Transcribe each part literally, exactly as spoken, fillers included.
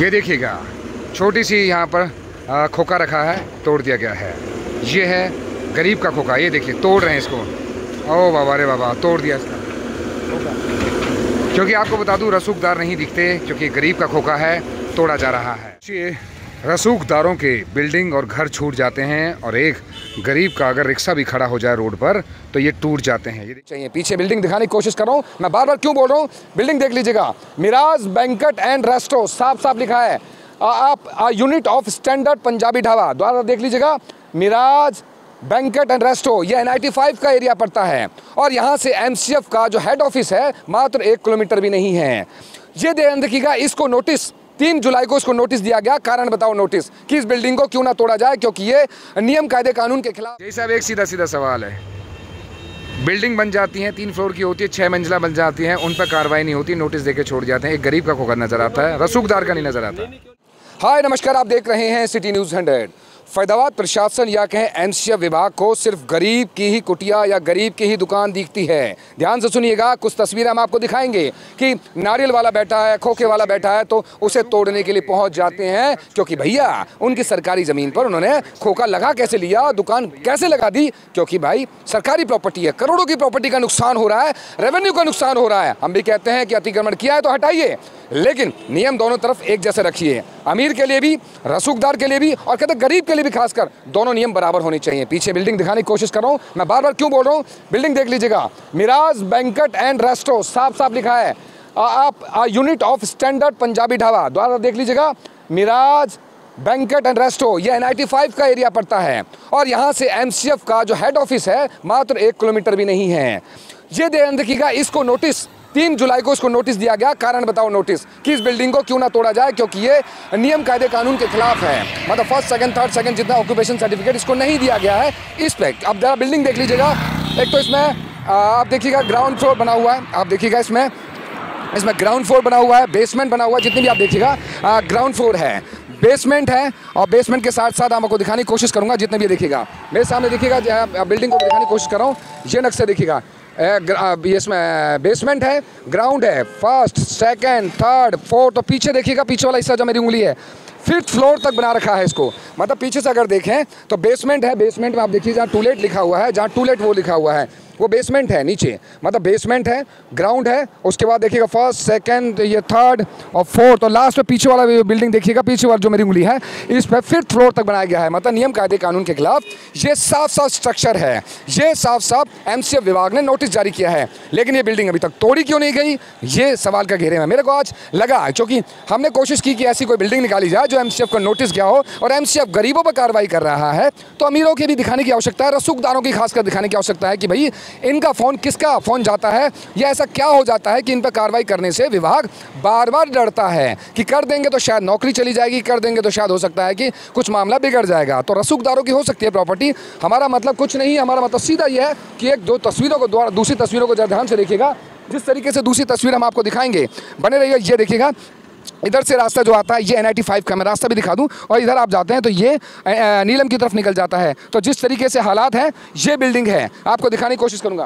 ये देखिएगा, छोटी सी यहाँ पर खोखा रखा है, तोड़ दिया गया है। ये है गरीब का खोखा, ये देखिए तोड़ रहे हैं इसको। ओ बाबा रे बाबा, तोड़ दिया इसका खोखा। क्योंकि आपको बता दूं रसूखदार नहीं दिखते, क्योंकि गरीब का खोखा है, तोड़ा जा रहा है। ये रसूखदारों के बिल्डिंग और घर छूट जाते हैं, और एक गरीब का अगर रिक्शा भी खड़ा हो जाए रोड पर तो ये टूट जाते हैं। ये चाहिए पीछे बिल्डिंग दिखाने की कोशिश कर रहा हूँ, मैं बार बार क्यों बोल रहा हूँ, बिल्डिंग देख लीजिएगा, मिराज बैंकेट एंड रेस्टो, साफ साफ लिखा है। आप unit of standard Punjabi dhaba, द्वारा देख लीजिएगा, मिराज बैंकेट एंड रेस्टो, ये एन आई टी फाइव का एरिया पड़ता है, और यहाँ से एम सी एफ का जो हेड ऑफिस है मात्र एक किलोमीटर भी नहीं है। ये ध्यान देखिएगा, इसको नोटिस तीन जुलाई को इसको नोटिस दिया गया। कारण बताओ नोटिस कि इस बिल्डिंग को क्यों ना तोड़ा जाए, क्योंकि ये नियम कायदे कानून के खिलाफ। यही सब एक सीधा सीधा सवाल है। बिल्डिंग बन जाती है, तीन फ्लोर की होती है, छह मंजिला बन जाती है, उन पर कार्रवाई नहीं होती, नोटिस देके छोड़ जाते हैं। एक गरीब का खोखा नजर आता है, रसूखदार का नहीं नजर आता। हाय नमस्कार, आप देख रहे हैं सिटी न्यूज़ हंड्रेड। फैदाबाद प्रशासन या कहें एम सी एफ विभाग को सिर्फ गरीब की ही कुटिया या गरीब की ही दुकान दिखती है। ध्यान से सुनिएगा, कुछ तस्वीरें हम आपको दिखाएंगे कि नारियल वाला बैठा है, खोखे वाला बैठा है, तो उसे तोड़ने के लिए पहुंच जाते हैं, क्योंकि भैया उनकी सरकारी ज़मीन पर उन्होंने खोखा लगा कैसे लिया, दुकान कैसे लगा दी, क्योंकि भाई सरकारी प्रॉपर्टी है, करोड़ों की प्रॉपर्टी का नुकसान हो रहा है, रेवेन्यू का नुकसान हो रहा है। हम भी कहते हैं कि अतिक्रमण किया है तो हटाइए, लेकिन नियम दोनों तरफ एक जैसे रखिए, अमीर के लिए भी, रसूखदार के लिए भी, और कहते गरीब के लिए भी, खासकर दोनों नियम बराबर होने चाहिए। पीछे बिल्डिंग दिखाने की कोशिश कर रहा हूं, मैं बार बार क्यों बोल रहा हूं, बिल्डिंग देख लीजिएगा, मिराज बैंकेट एंड रेस्टो, साफ साफ लिखा है। आप unit of standard Punjabi dhaba, द्वारा देख लीजिएगा, मिराज बैंकेट एंड रेस्टो, ये एन आई टी फाइव का एरिया पड़ता है, और यहाँ से एम सी एफ का जो हेड ऑफिस है मात्र एक किलोमीटर भी नहीं है। ये ध्यान देखिएगा, इसको नोटिस तीन जुलाई को इसको नोटिस दिया गया। कारण बताओ नोटिस कि इस बिल्डिंग को क्यों ना तोड़ा जाए, क्योंकि ये नियम कायदे कानून के खिलाफ है। मतलब फर्स्ट सेकंड थर्ड सेकंड जितना ऑक्यूपेशन सर्टिफिकेट इसको नहीं दिया गया है इस पे। अब जरा बिल्डिंग देख लीजिएगा, एक तो इसमें आप देखिएगा ग्राउंड फ्लोर बना हुआ है, आप देखिएगा इसमें इसमें ग्राउंड फ्लोर बना हुआ है, बेसमेंट बना हुआ है, जितने भी आप देखिएगा ग्राउंड फ्लोर है, बेसमेंट है, और बेसमेंट के साथ साथ आपको दिखाने की कोशिश करूंगा, जितने भी देखिएगा मेरे सामने देखिएगा, बिल्डिंग को दिखाने की कोशिश कर रहा हूँ। ये नक्शा देखिएगा, इसमें बेसमेंट है, ग्राउंड है, फर्स्ट सेकंड थर्ड फोर्थ, और पीछे देखिएगा, पीछे वाला हिस्सा जो मेरी उंगली है फिफ्थ फ्लोर तक बना रखा है इसको। मतलब पीछे से अगर देखें तो बेसमेंट है, बेसमेंट में आप देखिए जहाँ टूलेट लिखा हुआ है, जहाँ टूलेट वो लिखा हुआ है वो बेसमेंट है नीचे, मतलब बेसमेंट है, ग्राउंड है, उसके बाद देखिएगा फर्स्ट सेकंड, ये थर्ड और फोर्थ, और लास्ट में पीछे वाला बिल्डिंग देखिएगा, पीछे वाला जो मेरी उंगली है इस पर फिफ्थ फ्लोर तक बनाया गया है। मतलब नियम कायदे कानून के खिलाफ ये साफ साफ स्ट्रक्चर है, ये साफ साफ एम सी एफ विभाग ने नोटिस जारी किया है। लेकिन ये बिल्डिंग अभी तक तोड़ी क्यों नहीं गई, ये सवाल का घेरे में मेरे को आज लगा, क्योंकि हमने कोशिश की कि ऐसी कोई बिल्डिंग निकाली जाए जो एम सी एफ को नोटिस गया हो, और एम सी एफ गरीबों पर कार्रवाई कर रहा है तो अमीरों की भी दिखाने की आवश्यकता है, रसूखदारों की खासकर दिखाने की आवश्यकता है कि भाई इनका फोन किसका फोन जाता है, या ऐसा क्या हो जाता है कि इन पर कार्रवाई करने से विभाग बार बार डरता है कि कर देंगे तो शायद नौकरी चली जाएगी, कर देंगे तो शायद हो सकता है कि कुछ मामला बिगड़ जाएगा। तो रसूखदारों की हो सकती है प्रॉपर्टी, हमारा मतलब कुछ नहीं, हमारा मतलब सीधा यह है कि एक दो तस्वीरों को द्वारा दूसरी तस्वीरों को ध्यान से देखिएगा, जिस तरीके से दूसरी तस्वीर हम आपको दिखाएंगे, बने रहिएगा। ये देखिएगा, इधर से रास्ता जो आता है ये एन आई टी फाइव का, मैं रास्ता भी दिखा दूं, और इधर आप जाते हैं तो ये नीलम की तरफ निकल जाता है। तो जिस तरीके से हालात हैं, ये बिल्डिंग है, आपको दिखाने की कोशिश करूंगा।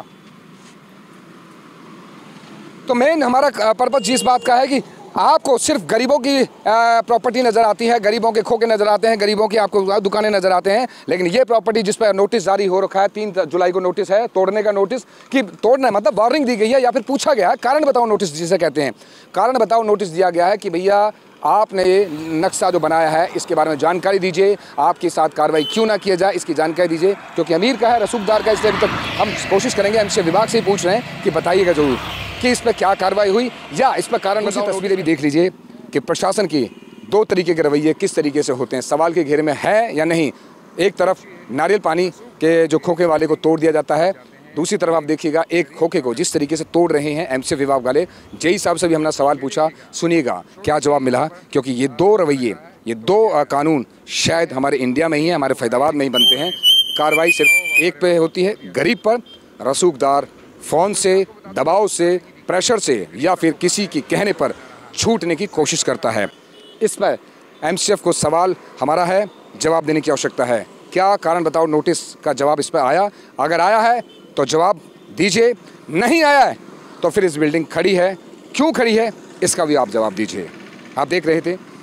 तो मेन हमारा पर्पज़ जिस बात का है कि आपको सिर्फ गरीबों की प्रॉपर्टी नज़र आती है, गरीबों के खोखे नज़र आते हैं, गरीबों की आपको दुकानें नज़र आते हैं, लेकिन ये प्रॉपर्टी जिस पर नोटिस जारी हो रखा है, तीन जुलाई को नोटिस है तोड़ने का, नोटिस कि तोड़ना है मतलब वार्निंग दी गई है, या फिर पूछा गया है कारण बताओ नोटिस जिसे कहते हैं, कारण बताओ नोटिस दिया गया है कि भैया आपने ये नक्शा जो बनाया है इसके बारे में जानकारी दीजिए, आपके साथ कार्रवाई क्यों ना किया जाए इसकी जानकारी दीजिए, क्योंकि अमीर का है, रसूखदार का, इसलिए अभी तक हम कोशिश करेंगे, एम सी एफ विभाग से ही पूछ रहे हैं कि बताइएगा जरूर कि इस पर क्या कार्रवाई हुई, या इस पर कारण बताओ। तस्वीरें भी देख लीजिए कि प्रशासन की दो तरीके के रवैये किस तरीके से होते हैं, सवाल के घेरे में है या नहीं। एक तरफ नारियल पानी के जो खोखे वाले को तोड़ दिया जाता है, दूसरी तरफ आप देखिएगा एक खोखे को जिस तरीके से तोड़ रहे हैं एम सी एफ विभाग वाले। जेई साहब से भी हमने सवाल पूछा, सुनिएगा क्या जवाब मिला, क्योंकि ये दो रवैये, ये दो कानून शायद हमारे इंडिया में ही है, हमारे फैदाबाद में ही बनते हैं। कार्रवाई सिर्फ एक पे होती है, गरीब पर, रसूखदार फ़ोन से, दबाव से, प्रेशर से, या फिर किसी की कहने पर छूटने की कोशिश करता है। इस पर एम सी एफ को सवाल हमारा है, जवाब देने की आवश्यकता है। क्या कारण बताओ नोटिस का जवाब इस पर आया, अगर आया है तो जवाब दीजिए, नहीं आया है तो फिर इस बिल्डिंग खड़ी है, क्यों खड़ी है इसका भी आप जवाब दीजिए। आप देख रहे थे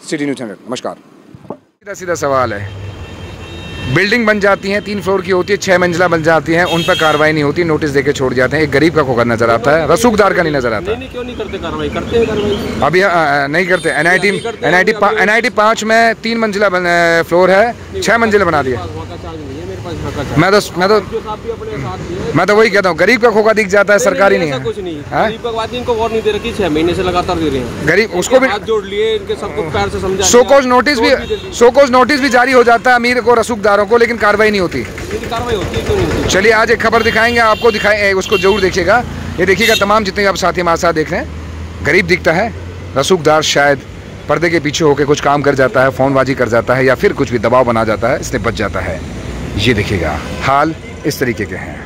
सिटी न्यूज़ हंड्रेड। नमस्कार। सीधा सीधा सवाल है, बिल्डिंग बन जाती हैं, तीन फ्लोर की होती है, छः मंजिला बन जाती हैं, उन पर कार्रवाई नहीं होती, नोटिस देके छोड़ जाते हैं। एक गरीब का खोखा नजर आता है, रसूखदार का नहीं नजर आता। नहीं, नहीं, क्यों नहीं करते कार्रवाई? करते हैं कार्रवाई। अभी आ, आ, नहीं करते। N I T N I T N I T पाँच में तीन मंजिला बन, फ्लोर है, छः मंजिले बना दिए। मैं तो मैं तो मैं तो वही कहता हूँ, गरीब का खोखा दिख जाता है, सरकारी नहीं है। कुछ नहीं, गरीब का बात इनको और नहीं दे रखी, छह महीने से लगातार दे रहे हैं। गरीब उसको भी हाथ जोड़ लिए, इनके सबको पैर से समझा। शोकोज नोटिस भी शोकोज नोटिस भी जारी हो जाता है अमीर को, रसूखदारों को, लेकिन कार्रवाई नहीं होती। कार्रवाई होती है क्यों नहीं होती? चलिए आज एक खबर दिखाएंगे आपको, दिखाए उसको जरूर देखिएगा। ये देखिएगा, तमाम जितने आप साथी हमारे साथ देख रहे हैं, गरीब दिखता है, रसूखदार शायद पर्दे के पीछे होकर कुछ काम कर जाता है, फ़ोनबाजी कर जाता है, या फिर कुछ भी दबाव बना जाता है, इसलिए बच जाता है। ये देखिएगा, हाल इस तरीके के हैं।